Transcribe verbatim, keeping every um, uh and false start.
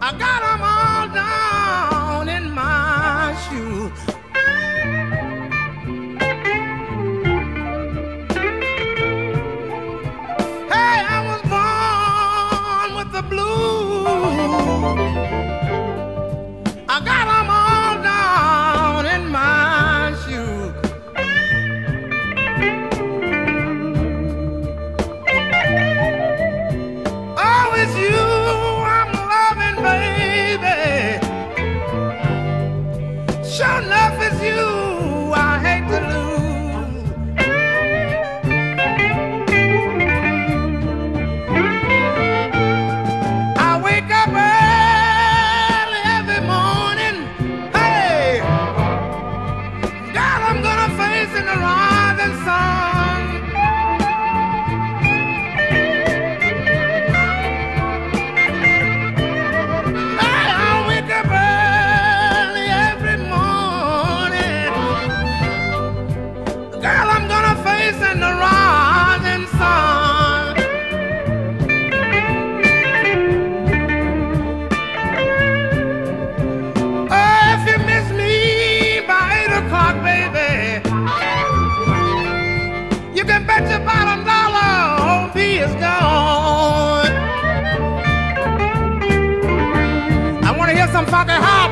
I got them all down in my shoes. Hey, I was born with the blues. I got them all down in my shoes. Oh, it's you I'm loving, baby. Sure enough, it's you I hate to lose. I wake up early every morning. Hey, God, I'm gonna face in the rising sun. Hey, I wake up early every morning. Girl, I'm gonna face in the rising sun. Oh, if you miss me by eight o'clock, baby, you can bet your bottom dollar old P is gone. I want to hear some funky house.